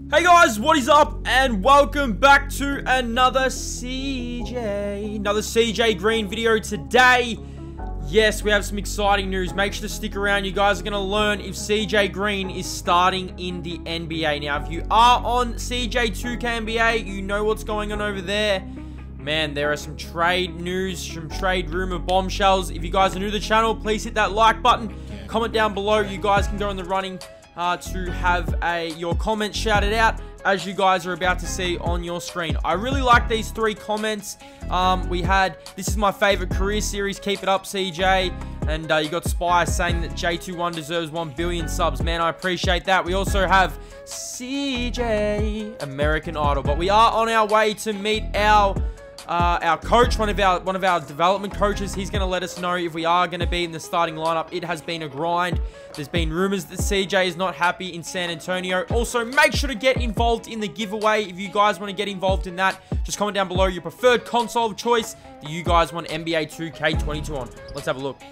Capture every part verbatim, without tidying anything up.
Hey guys, what is up? And welcome back to another C J, another C J Green video today. Yes, we have some exciting news. Make sure to stick around. You guys are going to learn if C J Green is starting in the N B A. Now, if you are on C J two K N B A, you know what's going on over there. Man, there are some trade news, some trade rumor bombshells. If you guys are new to the channel, please hit that like button. Comment down below. You guys can go in the running Uh, to have a your comments shouted out as you guys are about to see on your screen. I really like these three comments. Um, we had, this is my favorite career series, keep it up C J, and uh, you got Spy saying that J twenty-one deserves one billion subs. Man, I appreciate that. We also have C J American Idol, but we are on our way to meet our Uh, our coach, one of our one of our development coaches. He's going to let us know if we are going to be in the starting lineup. It has been a grind. There's been rumors that C J is not happy in San Antonio. Also, make sure to get involved in the giveaway. If you guys want to get involved in that, just comment down below your preferred console of choice that you guys want N B A two K twenty-two on. Let's have a look.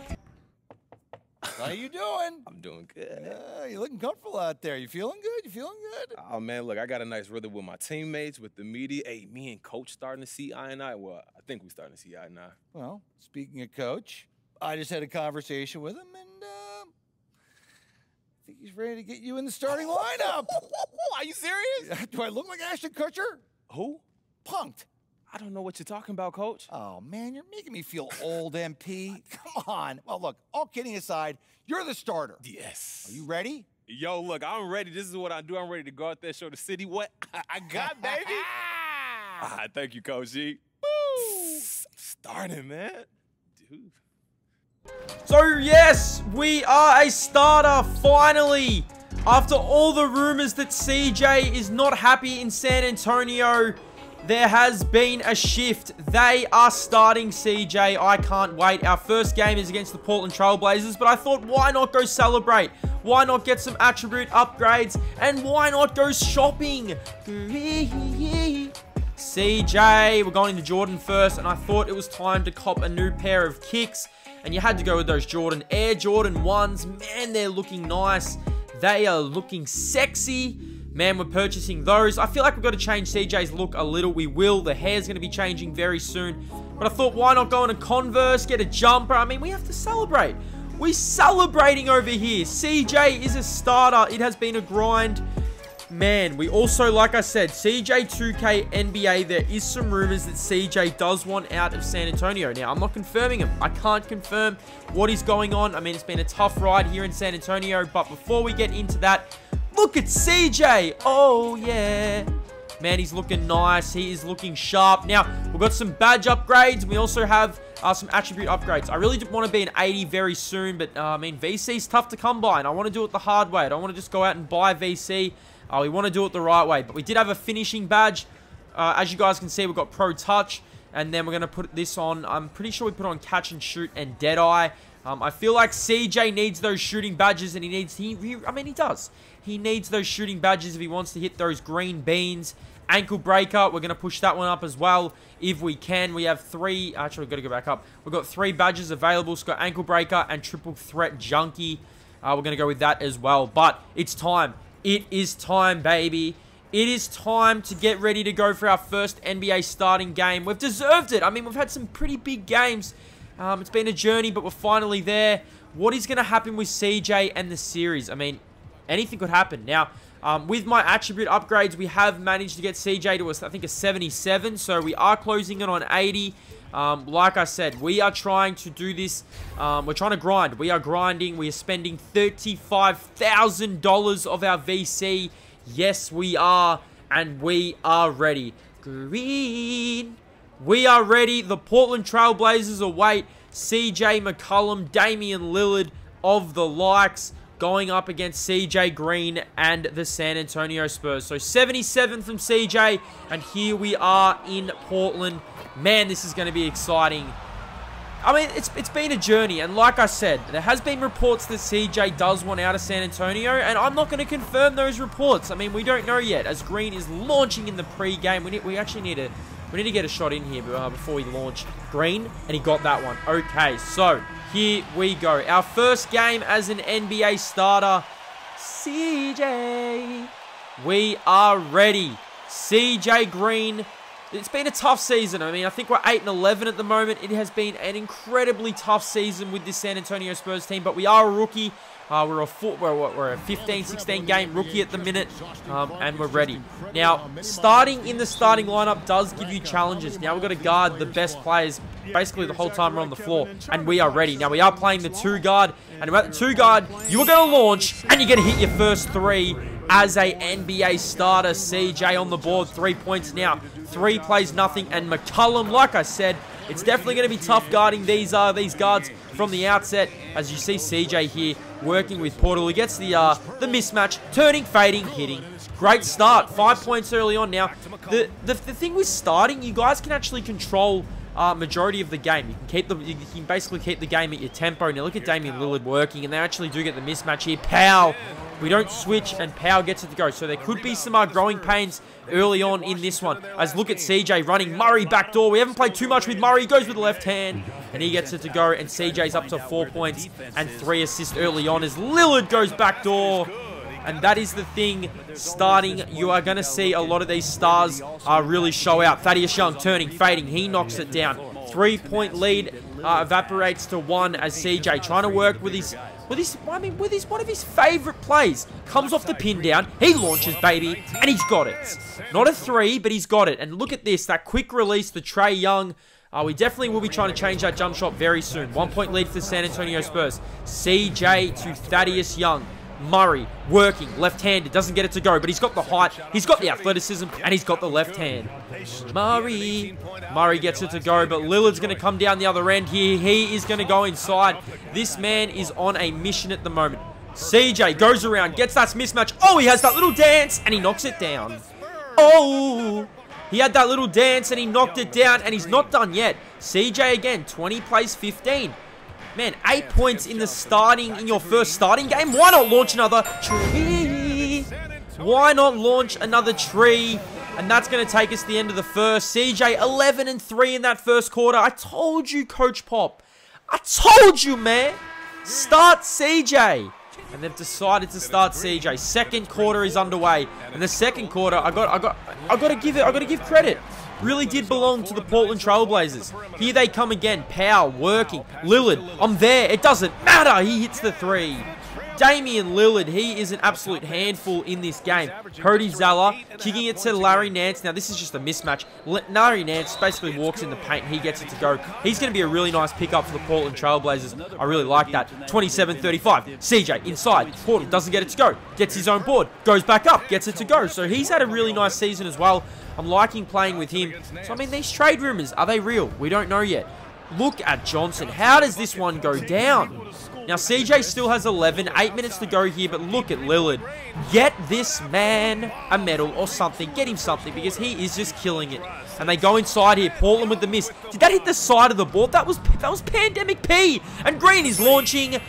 How you doing? I'm doing good. Yeah, you're looking comfortable out there. You feeling good? You feeling good? Oh, man, look, I got a nice rhythm with my teammates, with the media. Hey, me and Coach starting to see eye and eye. Well, I think we're starting to see eye and eye. Well, speaking of Coach, I just had a conversation with him, and uh, I think he's ready to get you in the starting lineup. Are you serious? Do I look like Ashton Kutcher? Who? Punked. I don't know what you're talking about, Coach. Oh, man, you're making me feel old, M P. Come on. Well, look, all kidding aside, you're the starter. Yes. Are you ready? Yo, look, I'm ready. This is what I do. I'm ready to go out there, show the city what I got, baby. Ah, thank you, Coach G. Woo! Starting, man. Dude. So, yes, we are a starter, finally. After all the rumors that C J is not happy in San Antonio, there has been a shift. They are starting C J. I can't wait. Our first game is against the Portland Trail Blazers, but I thought, why not go celebrate? Why not get some attribute upgrades? And why not go shopping? C J, we're going into Jordan first, and I thought it was time to cop a new pair of kicks, and you had to go with those Jordan Air Jordan ones. Man, they're looking nice. They are looking sexy. Man, we're purchasing those. I feel like we've got to change C J's look a little. We will. The hair's going to be changing very soon. But I thought, why not go in a Converse, get a jumper? I mean, we have to celebrate. We're celebrating over here. C J is a starter. It has been a grind. Man, we also, like I said, C J two K N B A, there is some rumors that C J does want out of San Antonio. Now, I'm not confirming him. I can't confirm what is going on. I mean, it's been a tough ride here in San Antonio. But before we get into that, look at C J. Oh, yeah. Man, he's looking nice. He is looking sharp. Now, we've got some badge upgrades. We also have uh, some attribute upgrades. I really want to be an eighty very soon, but, uh, I mean, V C is tough to come by, and I want to do it the hard way. I don't want to just go out and buy V C. Uh, we want to do it the right way. But we did have a finishing badge. Uh, as you guys can see, we've got Pro Touch, and then we're going to put this on. I'm pretty sure we put on Catch and Shoot and Deadeye. Um, I feel like C J needs those shooting badges, and he needs, he, he, I mean, he does. He needs those shooting badges if he wants to hit those green beans. Ankle breaker, we're going to push that one up as well if we can. We have three, actually, we've got to go back up. We've got three badges available. So we've got ankle breaker and triple threat junkie. Uh, we're going to go with that as well. But it's time. It is time, baby. It is time to get ready to go for our first N B A starting game. We've deserved it. I mean, we've had some pretty big games. Um, it's been a journey, but we're finally there. What is going to happen with C J and the series? I mean, anything could happen. Now, um, with my attribute upgrades, we have managed to get C J to, a, I think, a seventy-seven. So we are closing in on eighty. Um, like I said, we are trying to do this. Um, we're trying to grind. We are grinding. We are spending thirty-five thousand dollars of our V C. Yes, we are. And we are ready. Green. We are ready. The Portland Trail Blazers await C J McCollum, Damian Lillard of the likes going up against C J Green and the San Antonio Spurs. So seventy-seven from C J, and here we are in Portland. Man, this is going to be exciting. I mean, it's it's been a journey, and like I said, there has been reports that C J does want out of San Antonio, and I'm not going to confirm those reports. I mean, we don't know yet, as Green is launching in the pre-game. We need, we actually need to we need to get a shot in here uh, before we launch. Green, and he got that one. Okay, so here we go. Our first game as an N B A starter, C J. We are ready. C J Green. It's been a tough season. I mean, I think we're eight and eleven at the moment. It has been an incredibly tough season with this San Antonio Spurs team, but we are a rookie. Uh, we're a foot, we're, we're a fifteen, sixteen game rookie at the minute, um, and we're ready. Now, starting in the starting lineup does give you challenges. Now we've got to guard the best players basically the whole time we're on the floor, and we are ready. Now we are playing the two guard, and at the two guard, you are going to launch, and you're going to hit your first three as a N B A starter. C J on the board, three points now. Three plays nothing, and McCullum, like I said, it's definitely going to be tough guarding these uh, these guards from the outset. As you see C J here working with Portal. He gets the uh, the mismatch, turning, fading, hitting. Great start. Five points early on now. The, the, the thing with starting, you guys can actually control uh, majority of the game. You can keep the you can basically keep the game at your tempo. Now look at Damian Lillard working, and they actually do get the mismatch here. Powell. We don't switch, and Powell gets it to go. So there could be some uh, growing pains early on in this one. As look at C J running. Murray backdoor. We haven't played too much with Murray. He goes with the left hand, and he gets it to go. And C J's up to four points and three assists early on as Lillard goes backdoor. And that is the thing, starting, you are going to see a lot of these stars uh, really show out. Thaddeus Young turning, fading. He knocks it down. Three-point lead uh, evaporates to one as C J trying to work with his... With his, I mean, with his, one of his favorite plays. Comes off the pin down. He launches, baby, and he's got it. Not a three, but he's got it. And look at this, that quick release, the Trae Young. Uh, we definitely will be trying to change that jump shot very soon. One point lead for the San Antonio Spurs. C J to Thaddeus Young. Murray working, left-handed, doesn't get it to go, but he's got the height, he's got the athleticism, and he's got the left hand. Murray. Murray gets it to go, but Lillard's going to come down the other end here. He is going to go inside. This man is on a mission at the moment. C J goes around, gets that mismatch. Oh, he has that little dance, and he knocks it down. Oh, he had that little dance, and he knocked it down, and he's not done yet. C J again, twenty plays fifteen. Man, eight points in the starting, in your first starting game. Why not launch another tree? Why not launch another tree? And that's going to take us to the end of the first. C J, eleven and three in that first quarter. I told you, Coach Pop. I told you, man. Start C J. And they've decided to start C J. Second quarter is underway. And the second quarter, I got, I got, I got to give it, I got to give credit. Really did belong to the Portland Trailblazers. Here they come again. Powell working. Lillard, I'm there. It doesn't matter. He hits the three. Damian Lillard, he is an absolute handful in this game. Cody Zeller kicking it to Larry Nance. Now, this is just a mismatch. L Larry Nance basically walks in the paint. He gets it to go. He's going to be a really nice pickup for the Portland Trailblazers. I really like that. twenty-seven thirty-five. C J inside. Portal doesn't get it to go. Gets his own board. Goes back up. Gets it to go. So he's had a really nice season as well. I'm liking playing with him. So, I mean, these trade rumors, are they real? We don't know yet. Look at Johnson. How does this one go down? Now, C J still has eleven. Eight minutes to go here, but look at Lillard. Get this man a medal or something. Get him something, because he is just killing it. And they go inside here. Portland with the miss. Did that hit the side of the board? That was that was Pandemic P. And Green is launching.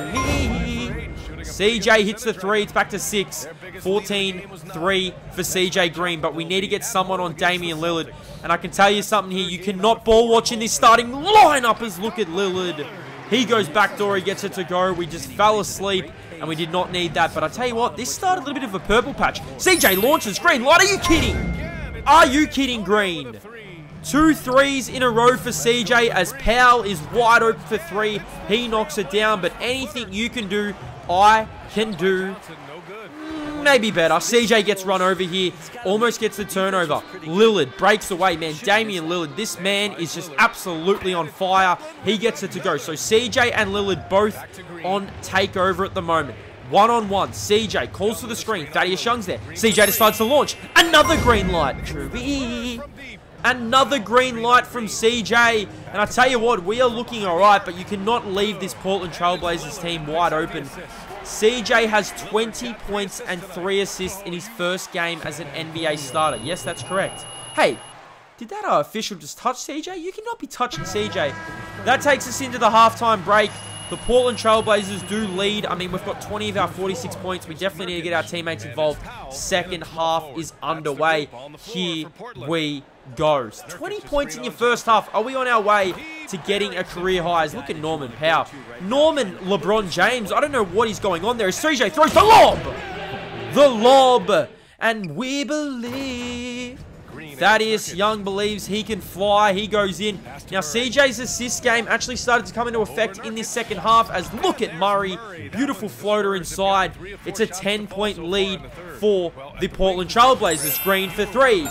C J hits the three. It's back to six. fourteen three for C J Green. But we need to get someone on Damian Lillard. And I can tell you something here. You cannot ball watch in this starting lineup as look at Lillard. He goes backdoor. He gets it to go. We just fell asleep. And we did not need that. But I tell you what. This started a little bit of a purple patch. C J launches. Green light. Are you kidding? Are you kidding, Green? Two threes in a row for C J as Powell is wide open for three. He knocks it down. But anything you can do, I can do maybe better. C J gets run over here. Almost gets the turnover. Lillard breaks away, man. Damian Lillard, this man is just absolutely on fire. He gets it to go. So C J and Lillard both on takeover at the moment. One-on-one. C J calls for the screen. Thaddeus Young's there. C J decides to launch. Another green light. Another green light from C J. And I tell you what, we are looking alright, but you cannot leave this Portland Trailblazers team wide open. C J has twenty points and three assists in his first game as an N B A starter. Yes, that's correct. Hey, did that uh, official just touch C J? You cannot be touching C J. That takes us into the halftime break. The Portland Trailblazers do lead. I mean, we've got twenty of our forty-six points. We definitely need to get our teammates involved. Second half is underway. Here we go. twenty points in your first half. Are we on our way to getting a career highs? Look at Norman Powell. Norman LeBron James. I don't know what is going on there. C J throws the lob. The lob. And we believe. Thaddeus Young believes he can fly. He goes in. Now, C J's assist game actually started to come into effect in this second half as look at Murray. Beautiful floater inside. It's a ten point lead for the Portland Trailblazers. Green for three.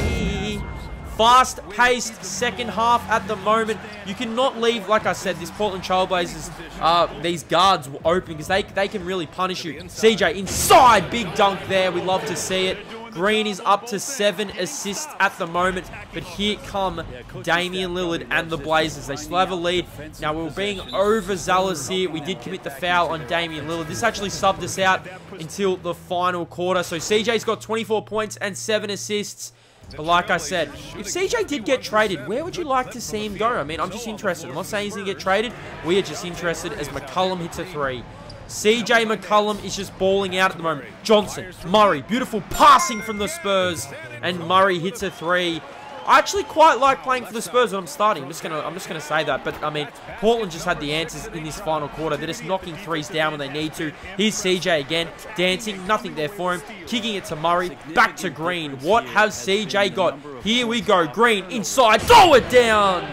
Fast-paced second half at the moment. You cannot leave, like I said, this Portland Trailblazers, uh, these guards open because they, they can really punish you. C J inside. Big dunk there. We love to see it. Green is up to seven assists at the moment, but here come Damian Lillard and the Blazers. They still have a lead. Now, we we're being overzealous here. We did commit the foul on Damian Lillard. This actually subbed us out until the final quarter. So C J's got twenty-four points and seven assists. But like I said, if C J did get traded, where would you like to see him go? I mean, I'm just interested. I'm not saying he's going to get traded. We are just interested as McCollum hits a three. C J McCollum is just balling out at the moment. Johnson, Murray, beautiful passing from the Spurs, and Murray hits a three. I actually quite like playing for the Spurs when I'm starting. I'm just gonna, I'm just gonna say that. But I mean, Portland just had the answers in this final quarter. They're just knocking threes down when they need to. Here's C J again, dancing, nothing there for him. Kicking it to Murray, back to Green. What has C J got? Here we go. Green inside, throw it down.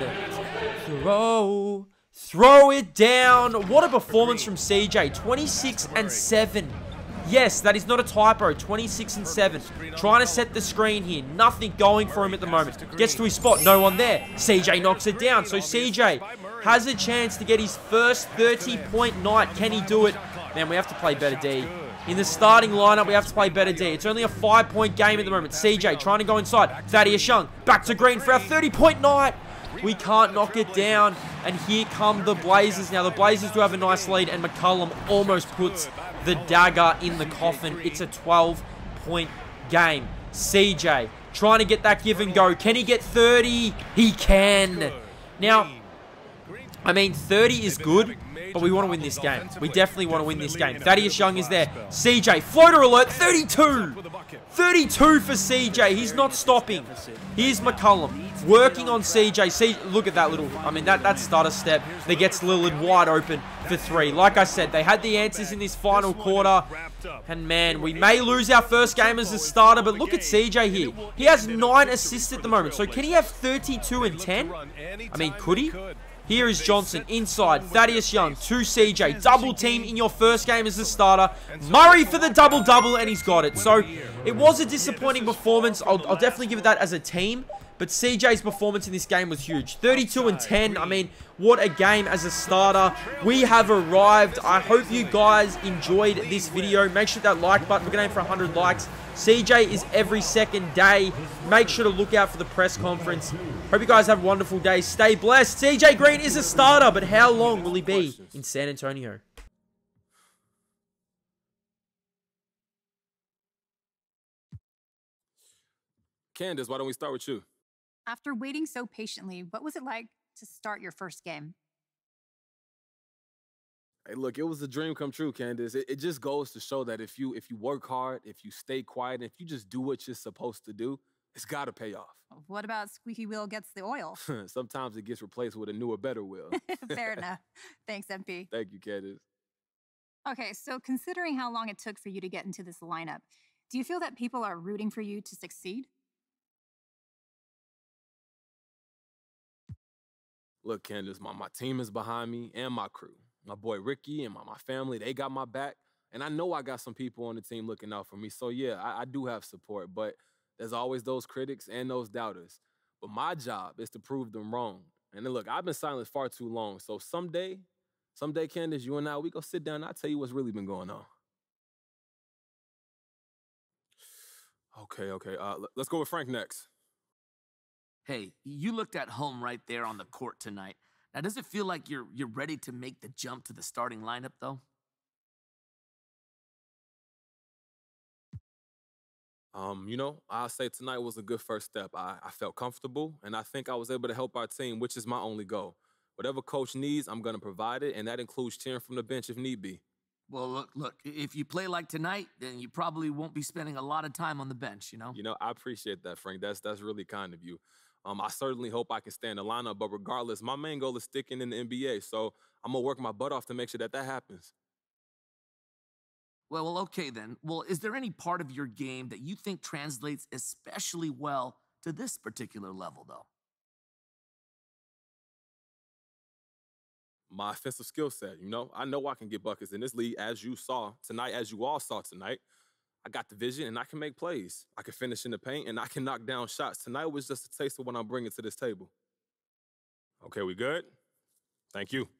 Throw. Throw it down. What a performance from C J. twenty-six and seven. Yes, that is not a typo. twenty-six and seven. Trying to set the screen here. Nothing going for him at the moment. Gets to his spot. No one there. C J knocks it down. So C J has a chance to get his first thirty point night. Can he do it? Man, we have to play better D. In the starting lineup, we have to play better D. It's only a five point game at the moment. C J trying to go inside. Thaddeus Young back to Green for our thirty point night. We can't knock it down. And here come the Blazers. Now, the Blazers do have a nice lead, and McCollum almost puts the dagger in the coffin. It's a twelve point game. C J trying to get that give and go. Can he get thirty? He can. Now, I mean, thirty is good, but we want to win this game. We definitely want to win this game. Thaddeus Young is there. C J, floater alert, thirty-two. thirty-two for C J. He's not stopping. Here's McCollum working on C J. C look at that little, I mean, that, that stutter step that gets Lillard wide open for three. Like I said, they had the answers in this final quarter. And man, we may lose our first game as a starter, but look at C J here. He has nine assists at the moment. So can he have thirty-two and ten? I mean, could he? Here is Johnson inside. Thaddeus Young to C J. Double team in your first game as a starter. Murray for the double-double, and he's got it. So it was a disappointing performance. I'll, I'll definitely give it that as a team. But C J's performance in this game was huge. thirty-two and ten. I mean, what a game as a starter. We have arrived. I hope you guys enjoyed this video. Make sure that like button. We're going to aim for one hundred likes. C J is every second day. Make sure to look out for the press conference. Hope you guys have a wonderful day. Stay blessed. C J Green is a starter, but how long will he be in San Antonio? Candace, why don't we start with you? After waiting so patiently, what was it like to start your first game? Hey, look, it was a dream come true, Candace. It, it just goes to show that if you if you work hard, if you stay quiet, if you just do what you're supposed to do, it's got to pay off. What about squeaky wheel gets the oil? Sometimes it gets replaced with a newer, better wheel. Fair enough. Thanks, M P. Thank you, Candace. Okay, so considering how long it took for you to get into this lineup, do you feel that people are rooting for you to succeed? Look, Candace, my, my team is behind me and my crew. My boy Ricky and my, my family, they got my back. And I know I got some people on the team looking out for me. So, yeah, I, I do have support. But there's always those critics and those doubters. But my job is to prove them wrong. And then, look, I've been silent far too long. So someday, someday, Candace, you and I, we go sit down and I'll tell you what's really been going on. Okay, okay. Uh, let's go with Frank next. Hey, you looked at home right there on the court tonight. Now, does it feel like you're you're ready to make the jump to the starting lineup, though? Um, you know, I'll say tonight was a good first step. I, I felt comfortable, and I think I was able to help our team, which is my only goal. Whatever coach needs, I'm going to provide it, and that includes cheering from the bench if need be. Well, look, look, if you play like tonight, then you probably won't be spending a lot of time on the bench, you know? You know, I appreciate that, Frank. That's, that's really kind of you. Um, I certainly hope I can stay in the lineup, but regardless, my main goal is sticking in the N B A, so I'm going to work my butt off to make sure that that happens. Well, well, okay then. Well, is there any part of your game that you think translates especially well to this particular level, though? My offensive skill set, you know? I know I can get buckets in this league, as you saw tonight, as you all saw tonight. I got the vision, and I can make plays. I can finish in the paint, and I can knock down shots. Tonight was just a taste of what I'm bringing to this table. Okay, we good? Thank you.